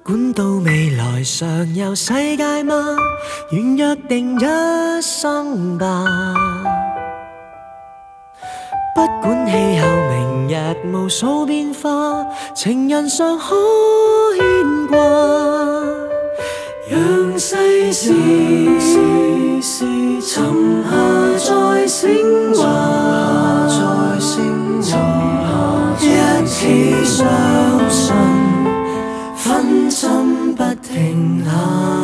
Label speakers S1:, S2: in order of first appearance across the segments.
S1: 管到未來尚有世界嗎？願約定一生吧。不管氣候明日無數變化，情人尚可牽掛。讓世事沉下再升華，一起相信分針不停下。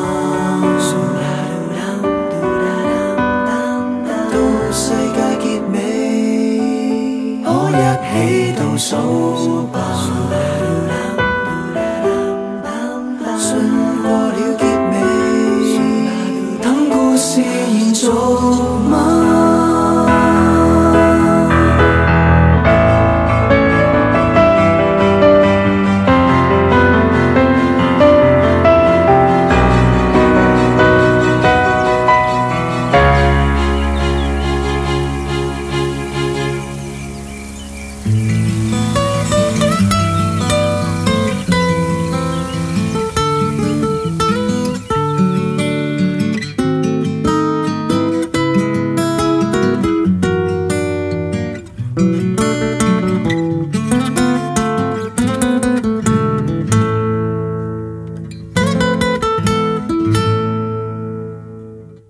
S1: 到世界結尾，可一起倒數吧。